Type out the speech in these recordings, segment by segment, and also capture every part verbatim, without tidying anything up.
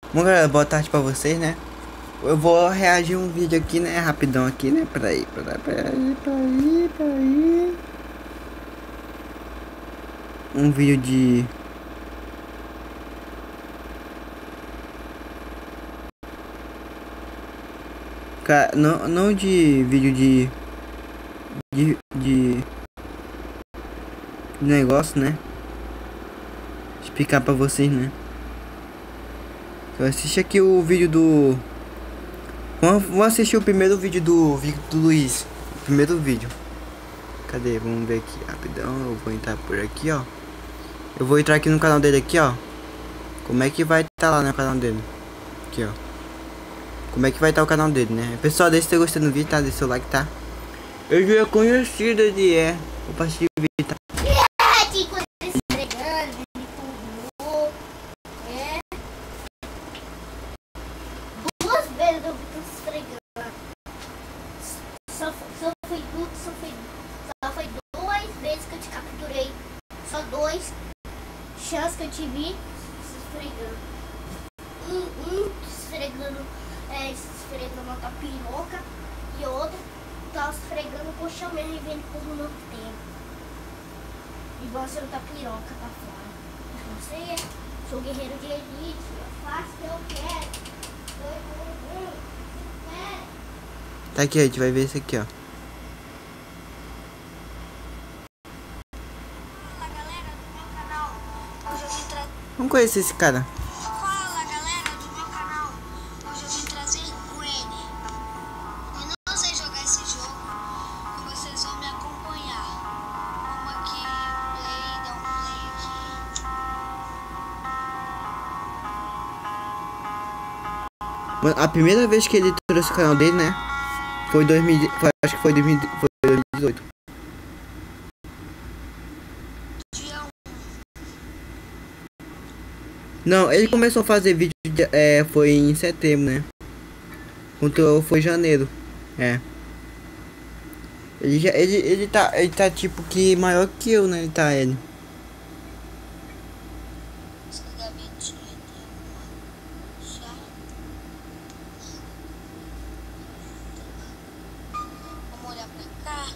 Bom, galera, boa tarde pra vocês, né? Eu vou reagir um vídeo aqui, né? Rapidão aqui, né? Peraí, peraí, peraí, peraí, peraí. Um vídeo de... Cara, não, não de vídeo de... De... De... negócio, né? Explicar pra vocês, né? Então assiste aqui o vídeo do... Vamos assistir o primeiro vídeo do Victor Luiz. O primeiro vídeo. Cadê? Vamos ver aqui rapidão. Eu vou entrar por aqui, ó. Eu vou entrar aqui no canal dele aqui, ó. Como é que vai estar lá no canal dele? Aqui, ó. Como é que vai estar o canal dele, né? Pessoal, deixa você gostando do vídeo, tá? Deixa seu like, tá? Eu já é conhecido de é. Vou passar de vídeo, tá? Duas vezes eu vi esfregando. Só, só foi duas, só foi, só foi duas vezes que eu te capturei. Só dois chances que eu te vi se esfregando. Um, um esfregando, é, esfregando na tua piroca e outro tá esfregando o colchão mesmo e vendo como não tem. E você não tá piroca pra fora. Você é, sou guerreiro de elite, eu faço o que eu quero. Tá aqui, a gente vai ver esse aqui, ó. Fala galera do meu canal, hoje eu vim trazer. Vamos conhecer esse cara. Fala galera do meu canal, hoje eu vim trazer Granny. Eu não sei jogar esse jogo e vocês vão me acompanhar. Vamos aqui, play, dá um play aqui. Mano, a primeira vez que ele trouxe o canal dele, né? Foi dois mil, foi, acho que foi dois mil, foi dois mil e dezoito. Dia um. Não, ele começou a fazer vídeo, de, é, foi em setembro, né? Quando foi janeiro. É. Ele já, ele, ele tá, ele tá tipo que maior que eu, né? Ele tá, ele. Esse gavetinho tem alguma chave? Vamos olhar pra cá.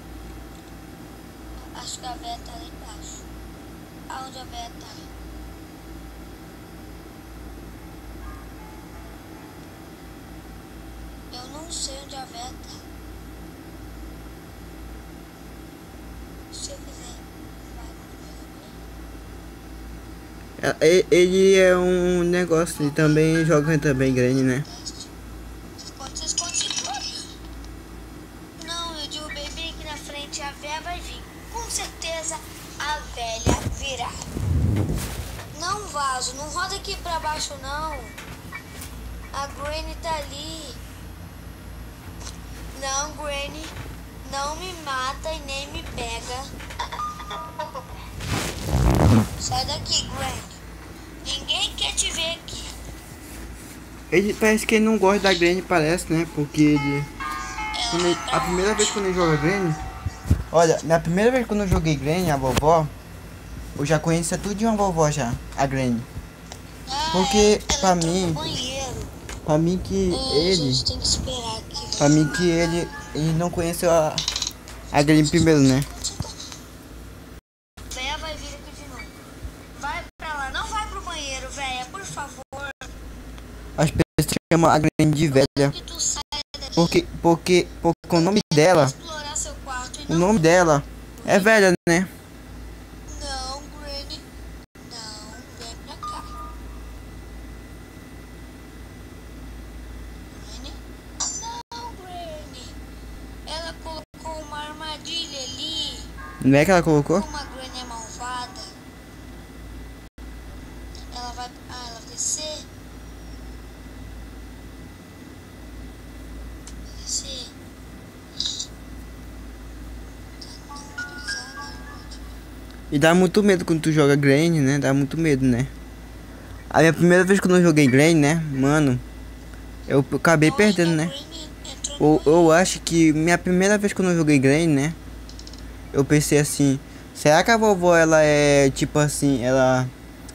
Acho que a véia tá lá embaixo. Aonde a véia tá? Eu não sei onde a véia tá. Se eu fizer É, e- Ele é um negócio, ele também joga também grande, né? teste. Esconde, se esconde, se esconde. Não, eu derrubei bem aqui na frente. A véia vai vir. Com certeza a velha virá. Não, vaso, não roda aqui pra baixo, não. A Granny tá ali. Não, Granny, não me mata e nem me pega. Sai daqui, Granny. Ninguém quer te ver aqui. Ele parece que ele não gosta da Granny, parece, né? Porque ele, quando ele- a primeira vez quando ele joga Granny, olha, na primeira vez quando eu joguei Granny, a vovó, eu já conhecia tudo de uma vovó já, a Granny. Ah, Porque, ela pra entrou mim, no banheiro. pra mim que É, a ele, gente tem que esperar aqui. pra mim que ele, ele não conheceu a, a Granny primeiro, né? Véia vai vir aqui de novo. Vai pra lá, não vai pro banheiro, véia, por favor. As pessoas chamam a Granny de velha, Que tu saia daqui. porque, porque, porque o nome dela, Explorar seu quarto e o não. nome dela é velha, né? Não, Granny. Não, vem pra cá. Granny? Não, Granny. Ela colocou uma armadilha ali. Não é que ela colocou? Como a Granny é malvada, ela vai. Ah, ela vai descer. Vai descer. Tá tão pisando na armadilha. E dá muito medo quando tu joga Granny, né? Dá muito medo, né? A minha primeira vez que eu joguei Granny, né? Mano, eu acabei Olha, perdendo, a né? Granny entrou Ou no eu acho que minha primeira vez que eu joguei Granny, né? Eu pensei assim, será que a vovó ela é tipo assim, ela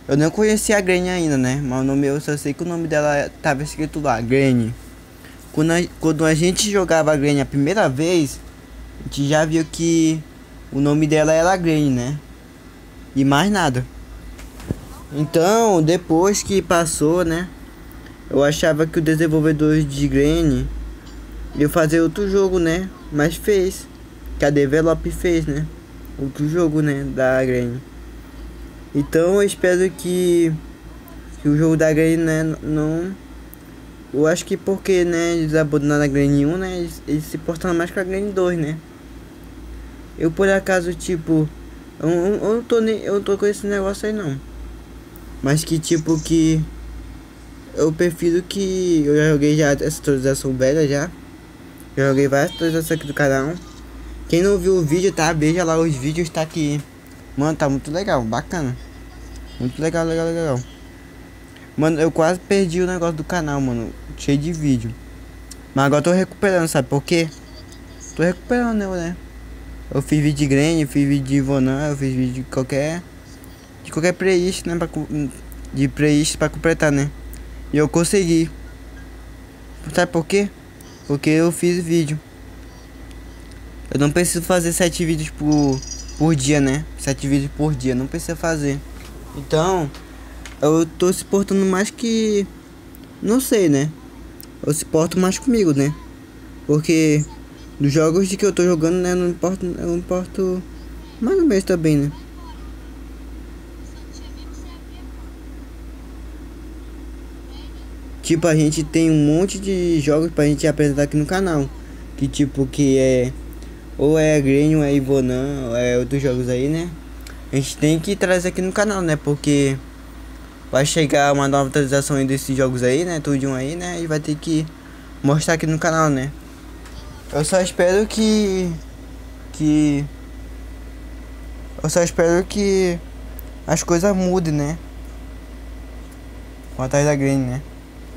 Eu não conhecia a Granny ainda, né? Mas o nome, eu só sei que o nome dela tava escrito lá, Granny. Quando a, quando a gente jogava a Granny a primeira vez, a gente já viu que o nome dela era Granny, né? E mais nada. Então, depois que passou, né? Eu achava que o desenvolvedor de Granny ia fazer outro jogo, né? Mas fez. Que a Develop fez, né? Outro jogo, né? Da Granny. Então eu espero que, que o jogo da Granny, né? Não... Eu acho que porque, né? Eles abandonaram a Granny um, né? Eles, eles se portaram mais com a Granny dois, né? Eu por acaso, tipo... Eu, eu, eu, tô, nem, eu tô com esse negócio aí, não. Mas que tipo que... Eu prefiro que... Eu já joguei já essa atualização velha já. Já joguei várias atualizações aqui do canal. Quem não viu o vídeo, tá? Veja lá os vídeos, tá aqui. Mano, tá muito legal, bacana. Muito legal, legal, legal. Mano, eu quase perdi o negócio do canal, mano. Cheio de vídeo. Mas agora eu tô recuperando, sabe por quê? Tô recuperando, né? Eu fiz vídeo de Granny, eu fiz vídeo de Vonan, eu fiz vídeo de qualquer... De qualquer playlist, né? Pra, de playlist pra completar, né? E eu consegui. Sabe por quê? Porque eu fiz vídeo. Eu não preciso fazer sete vídeos por, por dia, né? Sete vídeos por dia, não precisa fazer. Então, eu tô se portando mais que... Não sei, né? Eu se porto mais comigo, né? Porque dos jogos de que eu tô jogando, né? Eu não importo, eu não importo mais ou menos também, né? Tipo, a gente tem um monte de jogos pra gente apresentar aqui no canal. Que tipo, que é... Ou é a Granny, ou é Ivonan, ou é outros jogos aí, né? A gente tem que trazer aqui no canal, né? Porque vai chegar uma nova atualização aí desses jogos aí, né? Tudo de um aí, né? E vai ter que mostrar aqui no canal, né? Eu só espero que... Que... Eu só espero que as coisas mudem, né? Com atrás da Granny, né?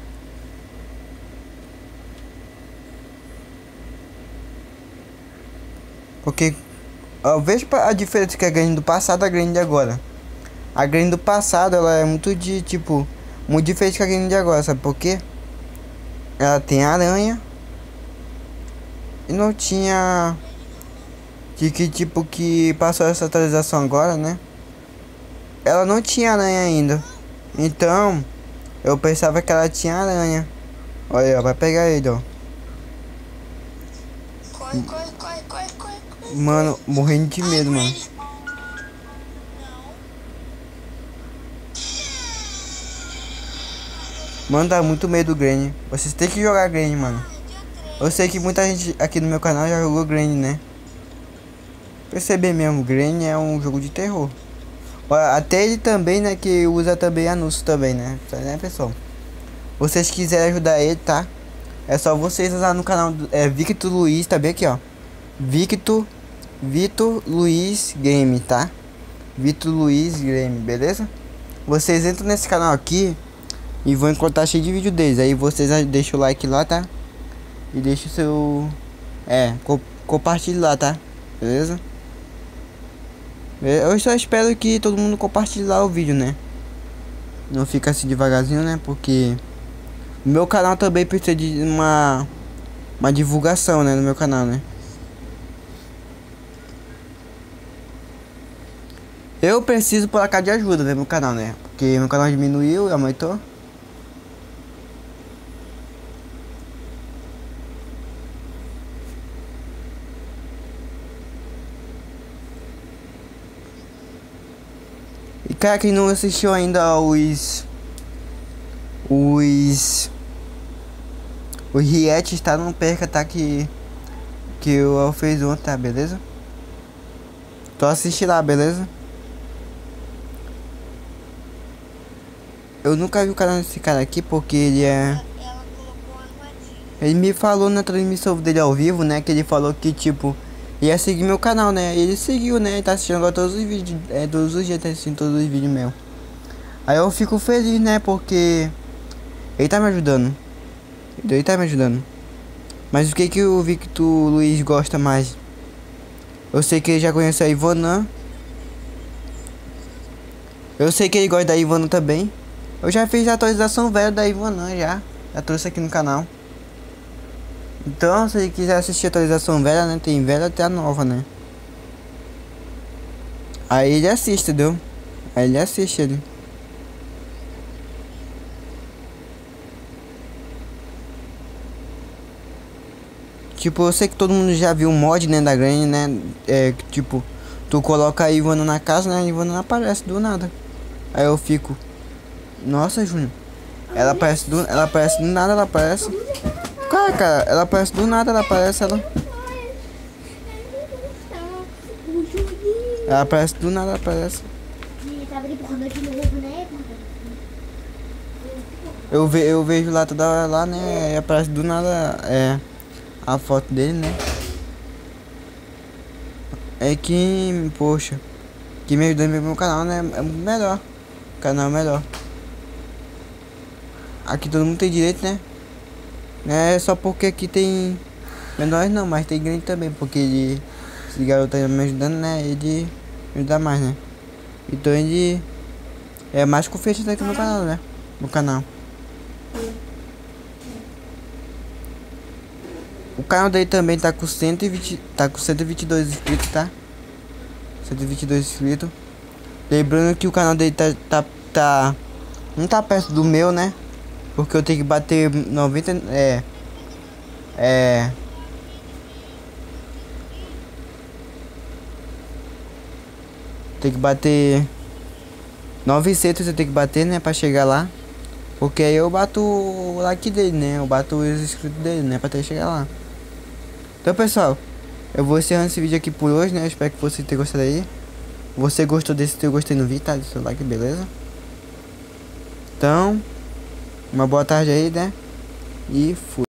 Porque eu vejo a diferença que a Granny do passado e a Granny de agora. A Granny do passado, ela é muito de, tipo... Muito diferente que a Granny de agora, sabe por quê? Ela tem aranha. E não tinha... Que, que tipo, que passou essa atualização agora, né? Ela não tinha aranha ainda. Então, eu pensava que ela tinha aranha. Olha, vai pegar ele, ó. Corre, corre, corre, corre, corre. Mano, morrendo de medo, mano. Mano, dá muito medo do Granny. Vocês tem que jogar Granny, mano. Eu sei que muita gente aqui no meu canal já jogou Granny, né? Perceber mesmo, Granny é um jogo de terror. Até ele também, né? Que usa também anúncio também, né? Né, pessoal? Vocês quiserem ajudar ele, tá? É só vocês usar no canal do, é Victor Luiz, tá bem aqui, ó. Victor Vitor Luiz Game, tá? Vitor Luiz Game, beleza? Vocês entram nesse canal aqui e vão encontrar cheio de vídeo deles. Aí vocês deixam o like lá, tá? E deixa o seu... É, co compartilhe lá, tá? Beleza? Eu só espero que todo mundo compartilhe lá o vídeo, né? Não fica assim devagarzinho, né? Porque o meu canal também precisa de uma Uma divulgação, né? No meu canal, né? Eu preciso por cá de ajuda, né? No canal, né? Porque meu canal diminuiu, aumentou. E cara, quem não assistiu ainda os Os Os reacts, tá? Não perca, tá? Que Que eu fiz ontem, tá? Beleza? Então assiste lá, beleza? Eu nunca vi o canal desse cara aqui porque ele é... Ele me falou na transmissão dele ao vivo, né? Que ele falou que, tipo, ia seguir meu canal, né? E ele seguiu, né? Ele tá assistindo agora todos os vídeos. É, todos os dias tá assistindo todos os vídeos meus. Aí eu fico feliz, né? Porque ele tá me ajudando. Ele tá me ajudando. Mas o que que o Victor Luiz gosta mais? Eu sei que ele já conhece a Ivonan. Eu sei que ele gosta da Ivana também. Eu já fiz a atualização velha da Ivana já. Já trouxe aqui no canal. Então, se ele quiser assistir a atualização velha, né? Tem velha até a nova, né? Aí ele assiste, entendeu? Aí ele assiste ele. Tipo, eu sei que todo mundo já viu um mod, né, da Granny, né? É, que, tipo, tu coloca a Ivana na casa, né? A Ivana não aparece do nada. Aí eu fico... Nossa, Júnior. Ela aparece do... Ela aparece do nada, ela aparece... Cara, cara, ela aparece do nada, ela aparece, ela... Ela aparece do nada, ela aparece... Eu, ve, eu vejo lá toda hora lá, né? E aparece do nada, é... a foto dele, né? É que, poxa, que me ajuda no meu canal, né? É muito melhor. O canal é melhor. Aqui todo mundo tem direito, né? Não é só porque aqui tem menores não, mas tem grande também. Porque ele, esse garoto tá me ajudando, né? Ele me ajuda mais, né? Então ele é mais confiante aqui no canal, né? No canal. O canal dele também tá com cento e vinte, tá com cento e vinte e dois inscritos, tá? cento e vinte e dois inscritos. Lembrando que o canal dele tá, tá, tá não tá perto do meu, né? Porque eu tenho que bater noventa, é é tem que bater novecentos, eu tenho que bater, né, pra chegar lá. Porque aí eu bato o like dele, né? Eu bato os inscritos dele, né, pra até chegar lá. Então, pessoal, eu vou encerrando esse vídeo aqui por hoje, né? Eu espero que você tenha gostado aí. Você gostou desse, eu gostei no vídeo, tá? Deixa seu like, beleza? Então, uma boa tarde aí, né? E fui.